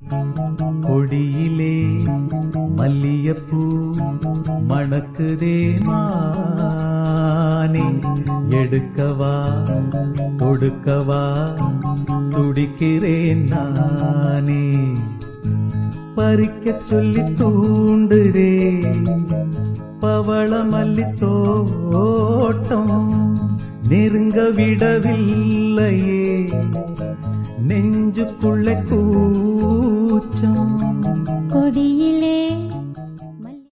கொடியிலே மல்லியப்பூ மணக்குதே மானே, எடுக்கவா கொடுக்கவா துடிக்கிறேன் நானே. பறிக்க சொல்லி தூண்டுதே பவள மல்லி தோட்டம், நெருங்க விடவில்லையே நெஞ்சுக்குள்ள கூச்சம். கொடியிலே